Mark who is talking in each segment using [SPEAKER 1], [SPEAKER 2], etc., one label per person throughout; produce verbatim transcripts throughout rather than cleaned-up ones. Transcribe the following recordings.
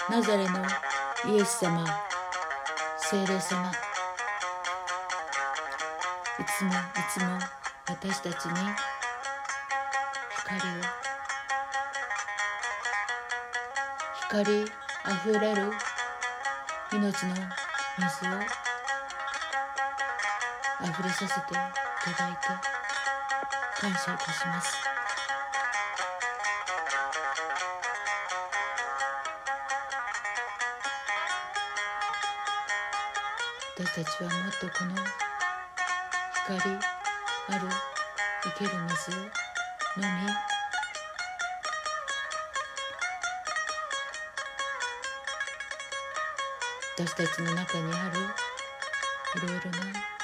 [SPEAKER 1] ナザレのイエス様、聖霊様、いつもいつも私たちに光を、光あふれる命の水をあふれさせていただいて感謝いたします。私たちはもっとこの光ある生ける水を飲み、私たちの中にあるいろいろな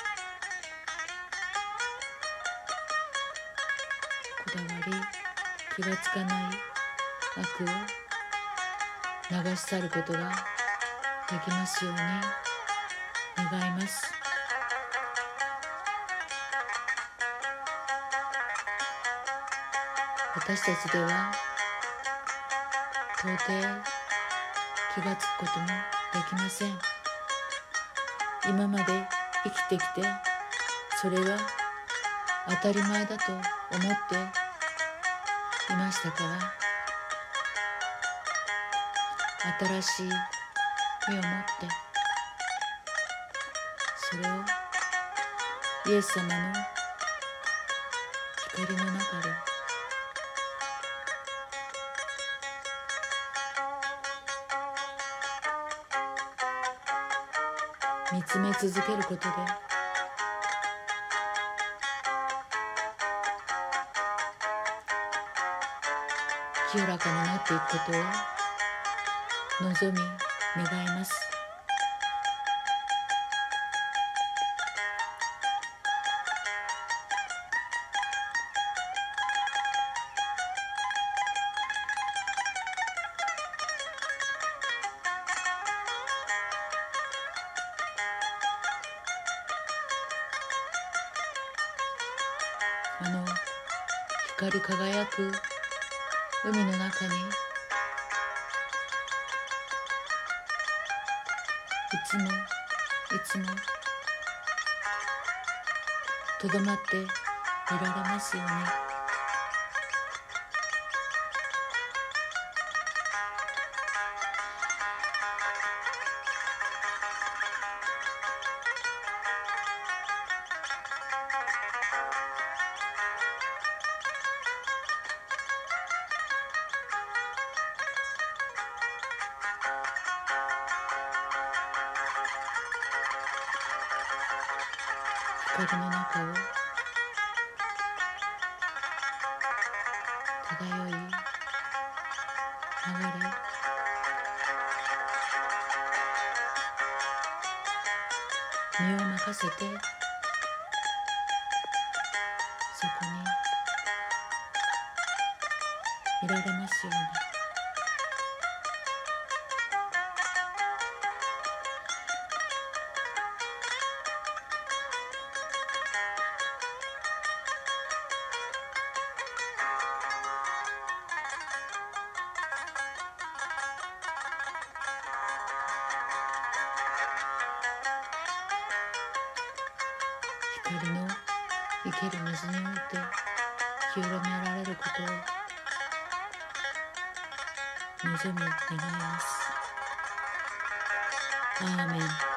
[SPEAKER 1] こだわり、気がつかない悪を流し去ることができますように願います。私たちでは到底気がつくこともできません。今まで生きてきてそれが当たり前だと思っていましたから、新しい目を持ってそれをイエス様の光の中で見つめ続けることで、清らかになっていくことを望み願います。あの光り輝く海の中にいつもいつもとどまっていられますように。光の中を漂い流れ、身を任せてそこにいられますように。光の生ける水において清らめられることを望み願います。アーメン。